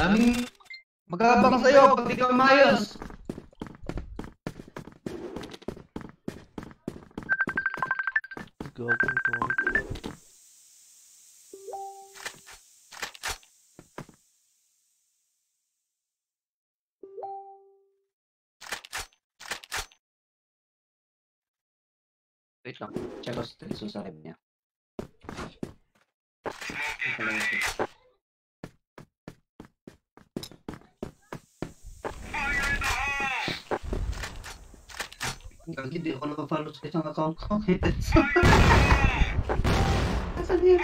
Daming magkakabang sa'yo pag di ka umayos. Gago ito. Wait lang, check ko sa Triso sa live niya. Hindi ako naka-follow sa isang account ko. Asan yun?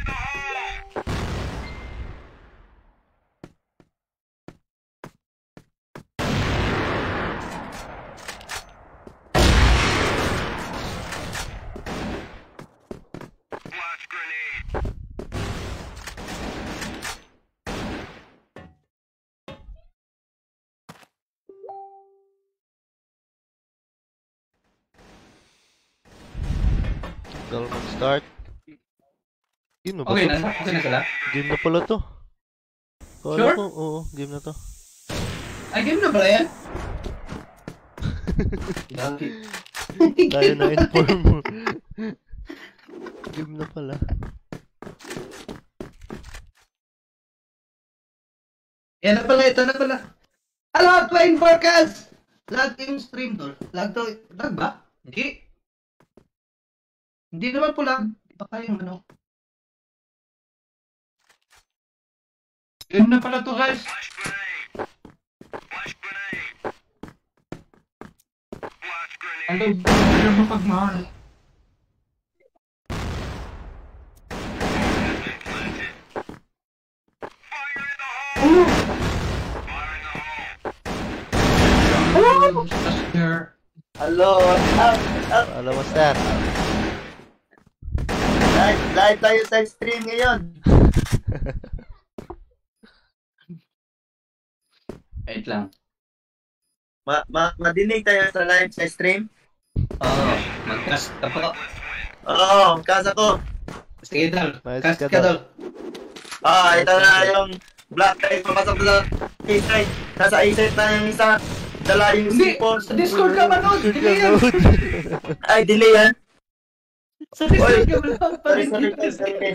Tagal mag-start. Game na ba Okay to? na? Okay na sila? Game na pala to. Kala Sure? ko, oo, game na to. Ay, game na pala yan? Lagi. Tayo na inform mo. Game na pala. Yan na pala, ito na pala. Hello, Twain Forecast! Lag yung stream tol. Lag to. Lag ba? Hindi. Hindi naman po lag. Baka yung ano. Yun na pala to guys. Ano ba mapagmahal? Hello, Hello, master. live tayo sa stream ngayon. Wait lang. Madinig tayo sa live sa stream. Oo, mag-cast ka po. Oo, kasa ko. Sige dal, Nice cast ka, ka dal. Ito na yung black tayo papasok sa A-side. Nasa A-side na yung isa. Dala yung Hindi, C4. sa Discord ka manood. Delay yan. Ay, delay yan. Sa Discord ka manood. Sorry.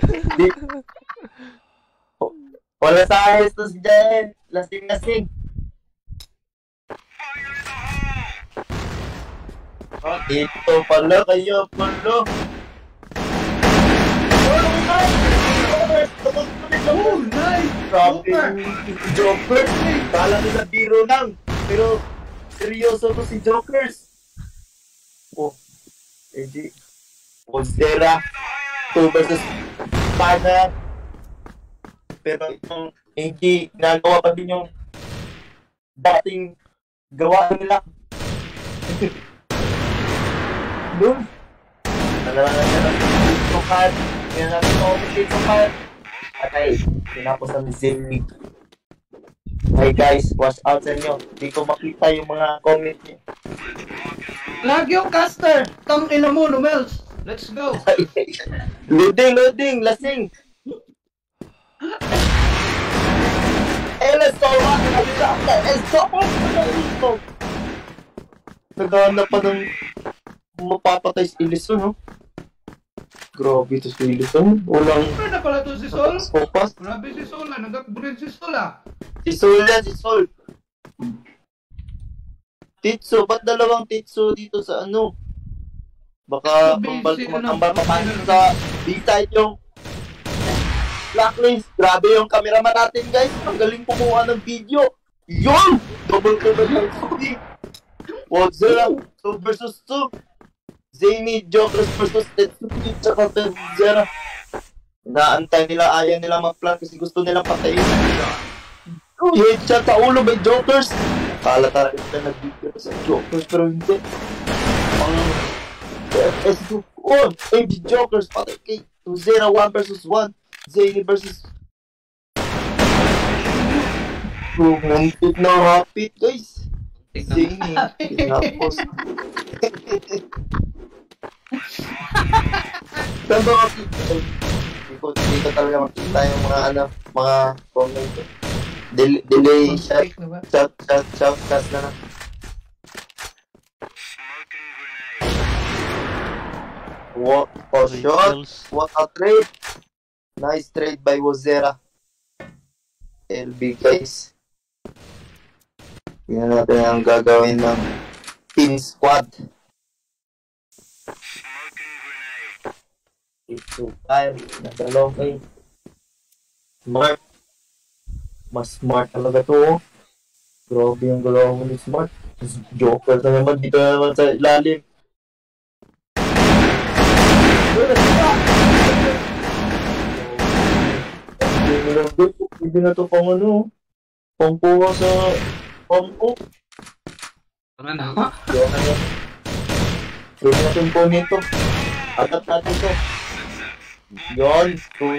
Wala sa ayos to si Jael. Lasing. Dito pala kayo, pala. Oh, nice! Grabe yung Joker. Kala nila biro lang. Pero, seryoso to si Jokers. Oh, hindi. Monstera. 2 versus Pana. Pero itong hindi nagawa pa din yung dating gawa nila. Doon. Tukan. Yan namin communicate tukan. At ay, tinapos namin Zimmy. Hi guys, watch out sa inyo. Hindi ko makita yung mga comment niyo. Lag yung caster. Tang ina mo, Lumels. Let's go. Loading, lasing. Let's go. Naghahanap pa ng mapapatay si Ellison, no? Grabe ito si Ellison. Walang Ano na pala to si Sol? focus. Grabe si Sol ah. Nag-upgrade si Sol ah. Si Sol. Titso, ba't dalawang Titso dito sa ano? Baka tumatambal pa paano sa B-side yung Blacklist. Grabe yung cameraman natin guys. Ang galing kumuha ng video. Yun! Double ng Cody. Wadzera 2 versus 2. Zany Jokers versus Tetsuki tsaka Wadzera. Naantay nila, ayaw nila mag-plan kasi gusto nilang patayin. Headshot sa ulo by Jokers. Kala talaga sila nag-video sa Jokers pero hindi. Ang FS2. Oh, AG Jokers patay kay 2-0, 1 versus 1. Zany versus romantic na rapid guys. Zany. Tapos saan ba makita? Hindi ko talaga makita yung mga comment. Delay shot. Fake na ba? Shot, pass na lang. What a shot. Kills. What a trade. Nice trade by Wozera. LB guys. Tingnan natin ang gagawin ng team squad. Ito fire. Nagalong eh. Smart. Mas smart talaga to. Oh. Grabe yung galaw ni Smart. Joker na naman. Dito na naman sa ilalim. Hindi na to pang ano. Pangkuha sa pangko. Tara na. Pwede natin po nito. Atat natin to. Yun.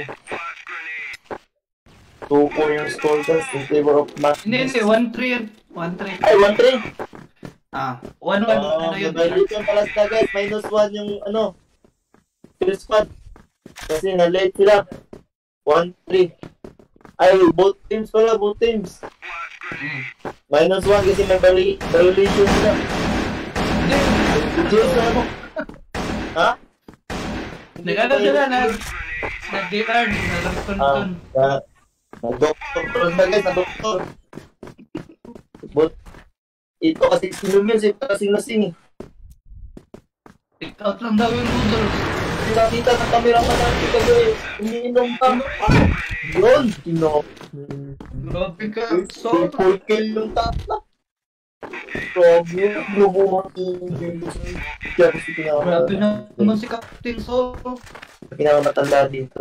2-4 yung score guys in favor of Matt. Hindi, 1-3 yan. 1-3. Ay, 1-3. 1-1. Ano yun? Yung pala sila guys. -1 yung ano. Kill squad. Kasi na-late sila. 1-3. Ay, both teams pala. Both teams. -1 kasi may violation sila. Hindi. Ano? Ha? Nag-ano sila na nag-DR, nag-tuntun. Doktor na guys, doktor. But, ito kasi sinumil, kasi lasing eh. Take out lang daw yung noodles. Nakita ng camera ka natin kasi umiinom ka. Yun, Grabe ka. So, full kill yung tatla. Grabe, lumuha yung kaya kasi Grabe naman si Captain Solo. pinakamatanda dito.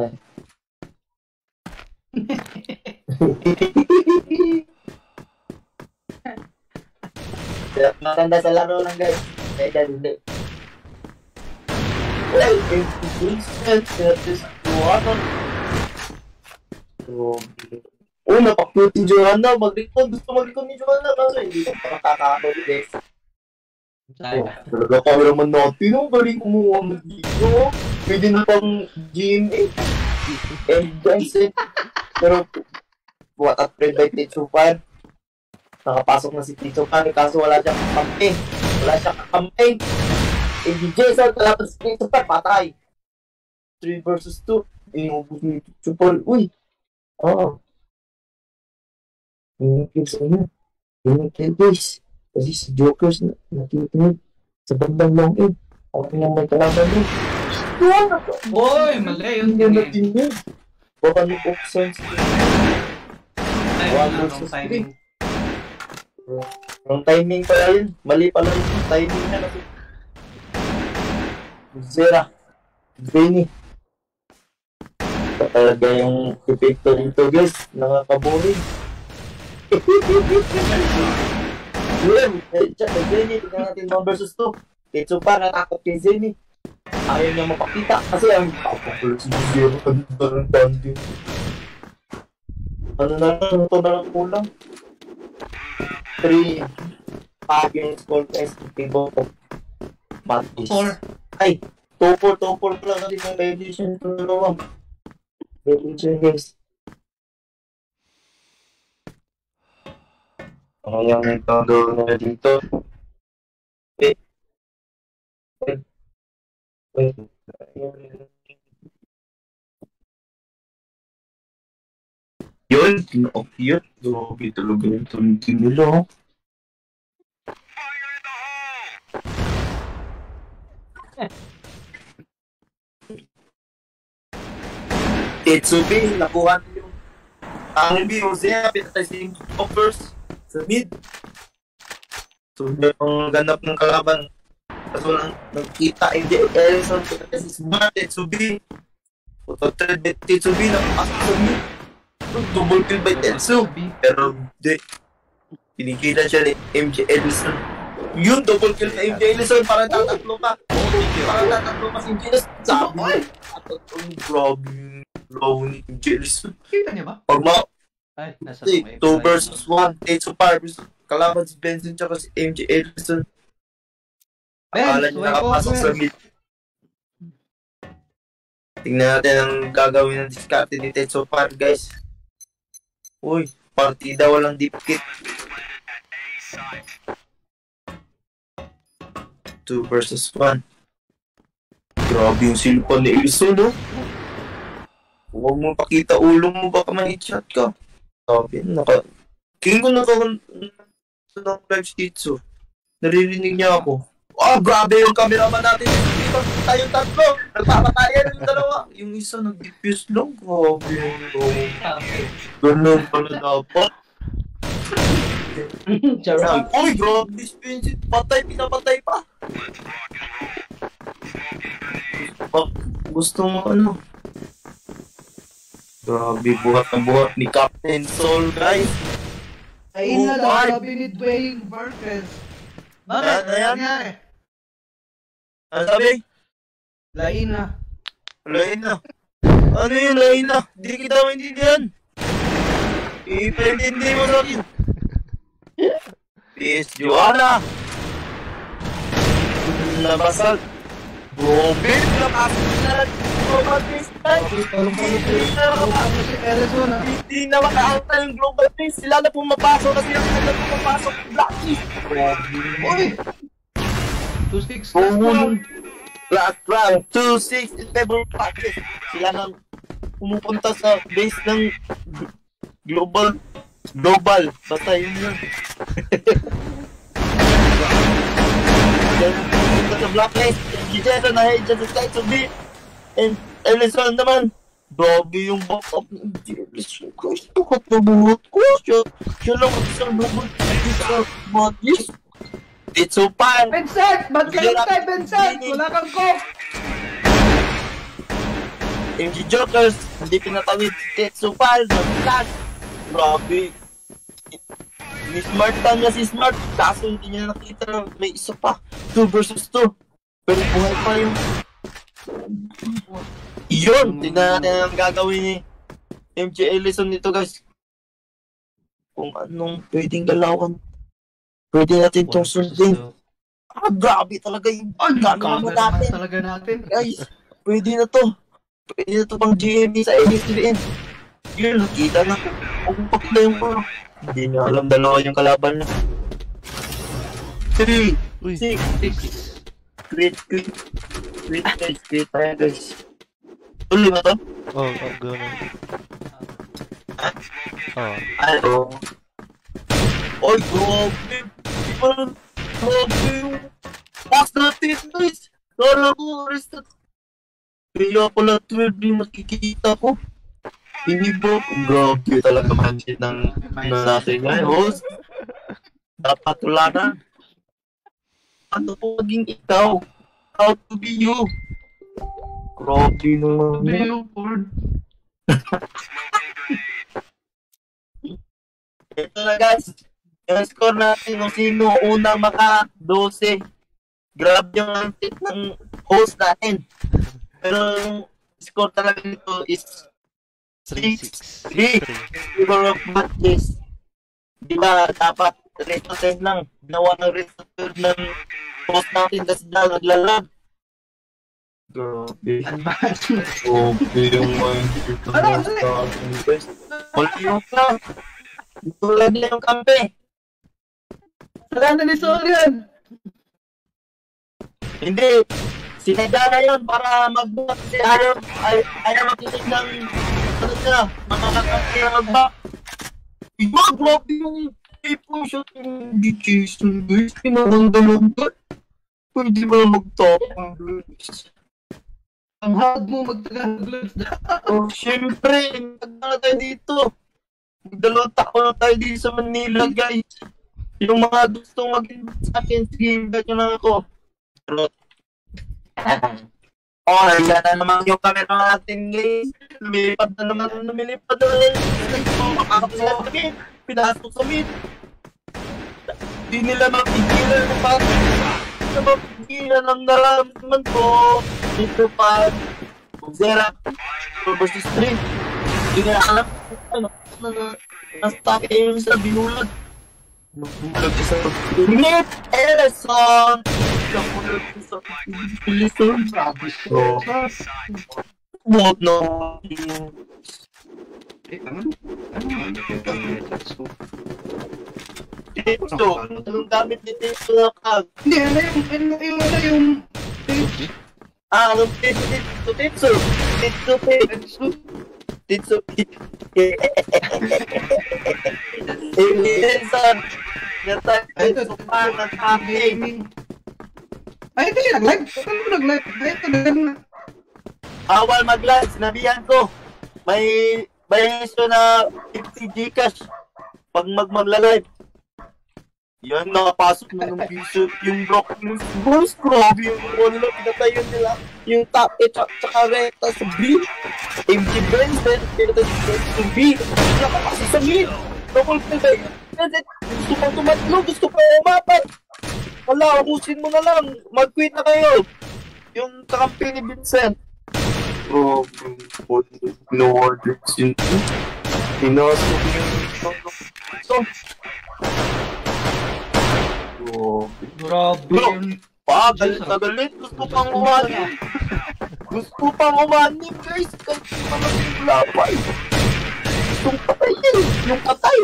Matanda sa laro lang guys. Eh, hindi. Well, if the Vincent is one. Oh, napakute ni Johanna. Mag-recon. Gusto mag-recon ni Johanna. Kaso hindi ko makakakabali guys. Talaga kami naman natin. Ang galing kumuha ng video. Pwede na pang GMA. And guys eh. Pero, what a trade by Tito Pan. Nakapasok na si Tito Pan. Kaso wala siyang campaign. Wala siyang campaign. Eh, DJ sa talapas si Tito Pan. Patay. 3 versus 2. Inubos ni Tito Pan. Uy. Oo. Yung kill sa inyo. Yung kill guys. Kasi si Jokers natitinid sa bandang long end. Ako yung may kalaban din. Boy, mali yun. Hindi natinid. Baka ni Oxens. Timing. Yung timing pala yun. Mali pala yung timing na kasi. Zera. Benny. Talaga yung epekto dito guys. Nakakaboring. William, Zenny, tignan natin 1 versus 2. Tetsu pa, natakot kay Zenny. Ayaw niya mapakita kasi ang papakulit si Zero. Ang danding. Ano na lang, ito na lang kulang. 3 yung score guys. Table of Matis. 4. Ay, 2-4 pala kasi may violation ito na naman. Violation guys. Ano yung nagkagawin nila dito? Wait. Yun, tinook yun. Grabe talaga yung tuntin nila. Tetsubi, nakuha niyo yung RB, Jose, pinatay si Offers sa mid. So, yung ganap ng kalaban. Kaso lang, nagkita MJ Ellison, pinatay si Smart, Tetsubi. Putotred by Tetsubi, nakapasok sa mid. Double kill by Tetsu. Pero, di. Pinigilan siya ni MJ Ellison. Yun, double kill na MJ Ellison, parang tatatlo pa. Parang tatatlo pa si MJ Ellison. Sabi, ang grabe yung low ni MJ Ellison. Kita niya ba? Pag Ay, nasa 2 versus 1, Tetsu Parbis. Kalaban si Benson tsaka si MJ Ellison. Akala niya nakapasok sa mid. Tingnan natin ang gagawin ng diskarte ni Tetsu Par, guys. Uy, partida walang deep kit. 2 versus 1. Grabe yung silpa ni Ilso, no? Huwag mo pakita ulo mo, baka ma-hit-shot ka. Sabi, King ko ng live skitso. Naririnig niya ako. Grabe yung cameraman natin. Dito tayong tatlo. Nagpapatayan yung dalawa. Yung isa nag-diffuse lang. Grabe yung ganun pala dapat. Uy, grabe dispensit. Pinapatay pa. Gusto mo ano? Grabe, buhat na buhat ni Captain Soul, guys. Ayun na lang, sabi ni Dwayne Marquez. Bakit? Ano yan? Nangyari? Ano sabi? Lain na. Lain na. Ano yun, lain na? Di kita maintindihan. Ipaintindi mo sa akin. Peace, Joanna. Nabasag. Robin, nakasag na lang. Global Peace. Hindi na makaanta yung Global Peace. Sila na pumapasok na sila na pumapasok. Blacklist. Uy! 2-6 last round. Last round. 2-6 in favor of Blacklist. Sila na pumupunta sa base ng Global. Basta yun yun. Pumupunta sa Blacklist. Gijero na headshot sa side of B. And Ellison naman. Grabe yung back-up ng Ellison. Guys, tukat na buhat ko. Siya lang ang isang buhat. Sa Matis. It's so fun. Vincent! Magkalintay, Vincent! Wala kang coke! MG Jokers, hindi pinatawid. Tetsupal, nag-flash. Grabe. Ni Smart time na si Smart. Kaso hindi niya nakita na may isa pa. 2 versus 2. Pero buhay pa yung... Yun! Tingnan natin ang gagawin ni MJ Ellison nito, guys. Kung anong pwedeng galawan. Pwede natin itong sundin. Grabe talaga yung gagawin natin. Talaga natin. Guys, pwede na to. Pwede na to pang GME sa ADSBN. Yun, nakita na. Kung pakita yung mga. Hindi niya alam dalawa yung kalaban na. 3, 6, Quit tayo, guys. Tuloy ba to? Gano'n. Ano? Oy, grabe. Grabe yung box natin, guys. Kala ko, restart. Kaya pala 12 yung makikita ko. Hindi ba? Grabe talaga mindset ng natin ngayon, host. Dapat tularan. Ano po maging ikaw? How to be you? Grabe naman. Be you, Ford. Ito na, guys. Yung score natin kung sino unang maka-12. Grabe yung mindset ng host natin. Pero yung score talaga nito is 3-6. Favor of matches. Di ba dapat rest of 10 lang. Ginawa ng rest of 10 ng host natin kasi na naglalag. Grabe. Grabe yung mindset ng host natin, guys. Paliwag na. Ito lang yung kampe. Wala na ni Sol yan. Hindi. Sinadala yun para mag-back. Kasi ayaw makinig ng ano siya. Makakakasya na mag-back. Iba, grabe yung ipong shot yung Jason, guys. Pinakandalong ba? Pwede ba mag-tapang, guys? Ang hard mo mag-Tagalog. Oh, syempre. Nagdala tayo dito. Magdalawang taon na tayo dito sa Manila, guys. Yung mga gustong mag-invite sa akin, sige, invite nyo lang ako. Pero, yan na naman yung camera natin, guys. Lumilipad na naman. Makakapasaya sa mid. Pinasok sa mid. Di nila mapigilan ng pati. Di nila mapigilan ang nararamdaman ko. Dito pa. Zera. 4 versus 3. Di nila alam. Nastake yung sa binulag. Nagbulag siya sa Nick Ellison! Nagbulag siya sa Ellison. Buot na. Ano? Tetsu. Anong gamit ni Tetsu na kag? Hindi, yung... Anong Tetsu? Tetsu. Ililisan. Ay, ito, gaming. Ay, ito siya nag-live. Ano nag-live? Ay, ito na. Awal mag-live, sinabihan ko. May issue na 50 Gcash pag magla-live. Yan, nakapasok na ng piso yung block ng boss. Grabe yung wala pinatayon nila. Yung top 8 tsaka recta sa B. MG Benson, pinatayon sa B. Nakapasok sa mid. Double play. Gusto pang tumatlo, gusto pang umapat. Wala, ubusin mo na lang. Mag-quit na kayo. Yung kakampi ni Vincent. Oh, no orders yun. Pinasok yung so. Oh, Grabe bro, yun. galit. Gusto pang umanin. Gusto pang umanin, guys. Kasi malaking lapay. Yung patay. Yung patay.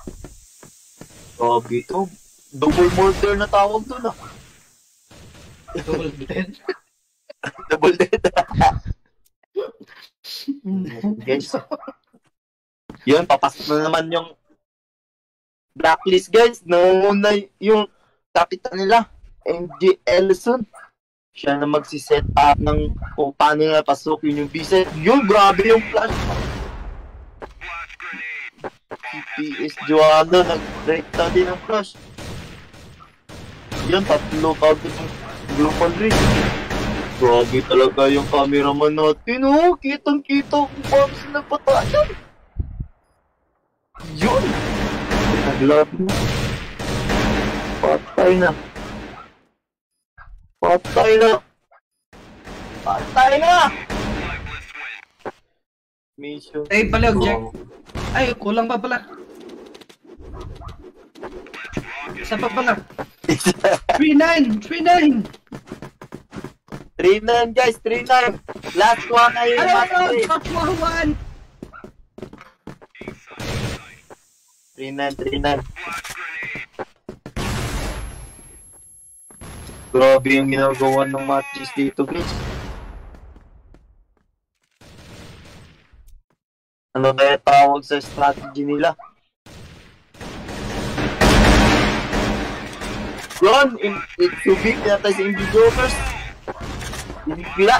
Grabe ito. Double murder na tawag doon ah. Double dead. Double dead. Guys. Yun, papasok na naman yung blacklist, guys. Nangunguna yung kapitan nila, MJ Ellison. Siya na magsiset up ng kung paano na pasukin yung B-set. Yun, grabe yung flash. CPS Joanna, nag-break na din ang flash. Yan, tatlo kagad yung global race. Grabe talaga yung cameraman natin, oh. Kitang-kita kung paano sila patayan. Yun! Naglag na. Patay na. Patay na. Patay na! Mission. Ay, palag, Jack. Ay, kulang pa pala. Isa pa pala. 3-9! 3-9! 3-9 guys, 3-9. Last one ay yung match play. Touch 1! 3-9. Grabe yung ginagawa ng matches dito guys. Ano kaya tawag sa strategy nila? Yun, it's too big natin sa Indie-Jokers. Binigla.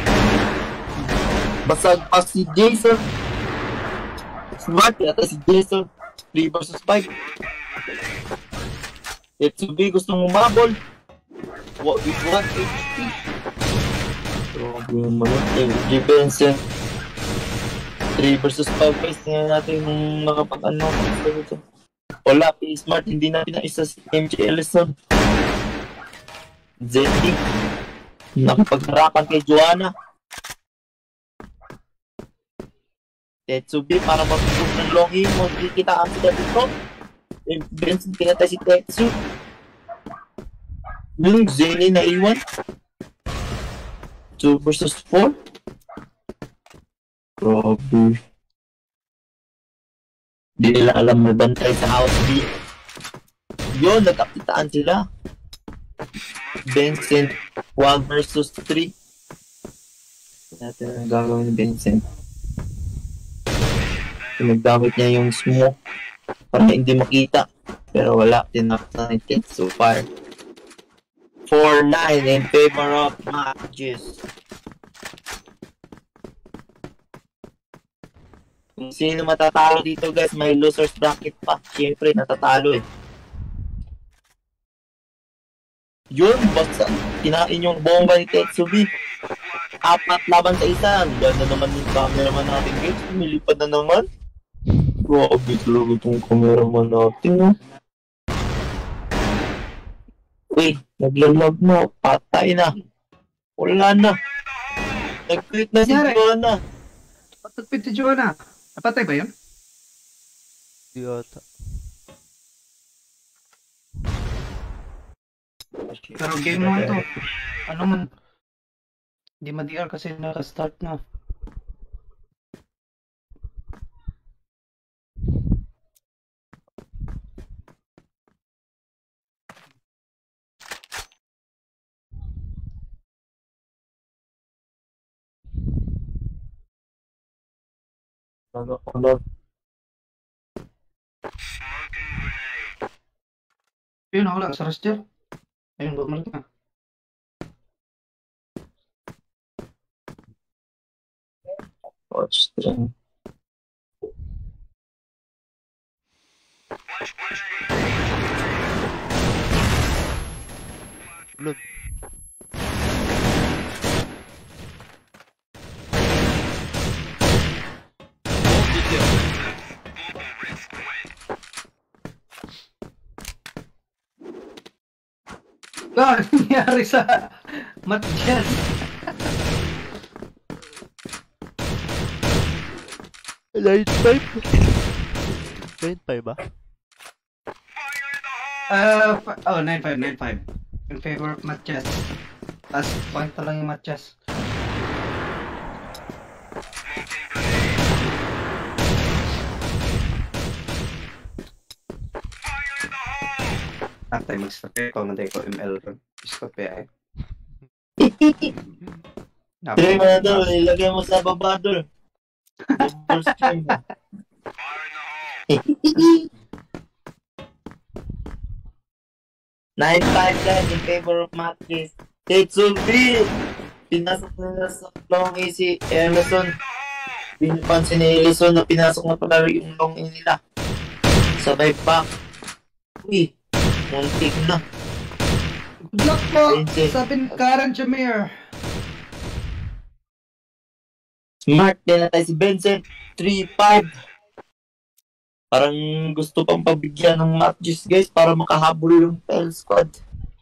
Basag pa si Jason. Smart yata si Jason. 3 versus 5. Etsubi gustong umabol. What with 1 HP? Grabe naman yun. MJ Benson. 3 versus 5 guys. Tingnan natin kung makapag-ano. Wala, P-Smart. Hindi na pinaisa si MJ Ellison. Zeddy. Nakipag-harapan kay Joanna. Tetsubi para matutog ng long aim. Magkikitaan sila dito. Benson pinatay si Tetsu. Yung Zeni na iwan. 2 versus 4. Grabe. Di nila alam magbantay sa house B. Yun, nagkakitaan sila. Vincent 1 versus 3. Natin ang gagawin ni Vincent. Nagdamit niya yung smoke para hindi makita. Pero wala, tinakta na yung so far. 4-9 in favor of matches. Kung sino matatalo dito guys, may losers bracket pa. Siyempre, natatalo eh. Yun, basta kinain yung bomba ni Tetsubi. 4 laban sa isa. Ganda naman yung cameraman natin guys. Lumilipad na naman. Grabe talaga itong cameraman natin, no? Uy, naglalag na. Patay na. Wala na. Nag-quit na si Joanna. Patagpit si Joanna. Napatay ba yun? Di ata. Pero game naman to. Ano man. Hindi ma-DR kasi naka-start na. Ano? Yun ako lang sa roster. Ayun, bumalik na. Watch stream. Look. Ano nangyari sa Matjan? Line 5? Line 5 ba? 9-5. In favor of Matjas. Last point na lang yung Matjas. After mag-stop ko, nanday ko ML ron. Stop ay. Try mo na daw, ilagay mo sa baba doon. Double stream. 9-5 guys in favor of Matches. Tetsubi! Pinasok nila sa long A si Emerson. Pinapansin ni Ellison na pinasok na pala yung long A nila. Sabay back. Uy, muntik na. Good luck po! Vincent. Sabi ni Karen Jameer. Smart din na tayo si Vincent. 3-5. Parang gusto pang pabigyan ng matches guys para makahabol yung Pel Squad.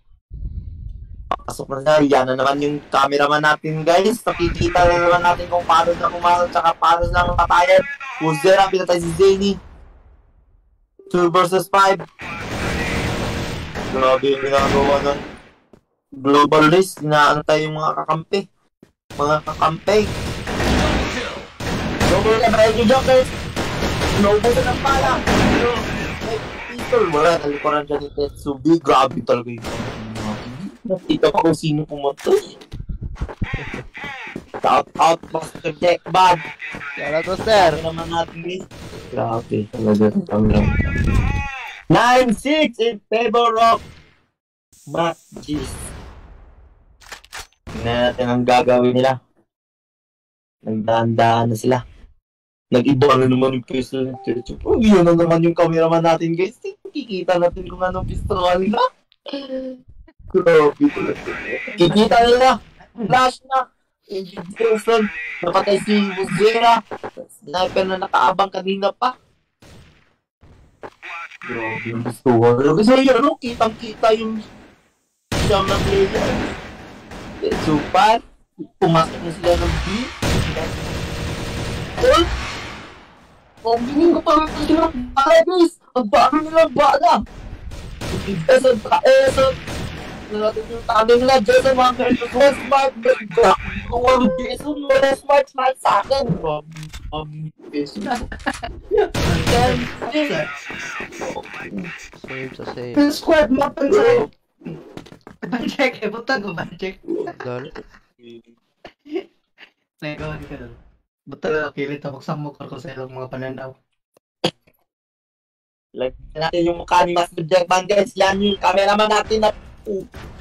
Pasok na yan na naman yung cameraman natin guys. Nakikita na naman natin kung paano na pumasok tsaka paano na mapatayan. Wuzera, pinatay si Zany. 2 versus 5. Grabe yung ginagawa ng global race. Inaantay yung mga kakampi. Mga kakampi. Double na ba yung Jokers? Naubusan ng pala. Pero, may pistol. Wala, nalikuran dyan ni Tetsubi. Grabe talaga yung nakita pa kung sino pumatay. Shout out, Master Jack Bad. Kaya to, sir. Ano naman natin, guys? Grabe talaga. 9-6 in favor of Matches. Tingnan natin ang gagawin nila. Nagdaan-daan na sila. Nag-iba na naman yung pistol ng Tetsubi. Oh, yun na naman yung cameraman natin, guys. Kikita natin kung anong pistol nila. Grabe talaga. Kikita nila. Flash na. Agent Wilson. Napatay si Wuzera. Sniper na nakaabang kanina pa. Grabe yung gusto ko. Kasi yun, ano, kitang-kita yung siyang na player. So, pat. Pumasok na sila ng B. Pagingin ko pa rin sila ng bala, guys. Ang dami nilang bala. Jason, natin yung tali nila. Jason, mga versus Westmark. Kung ano Jason, Westmark sa akin. Jason. Save sa save. Pel Squad, mapan sa... Banjek, buta ko, Banjek. Dal. Nagawan ka doon. Buta ko, kilit ako sa mukha ko sa ilang mga pananaw. Like natin yung mukha ni Master Jack Van guys. Yan yung cameraman natin na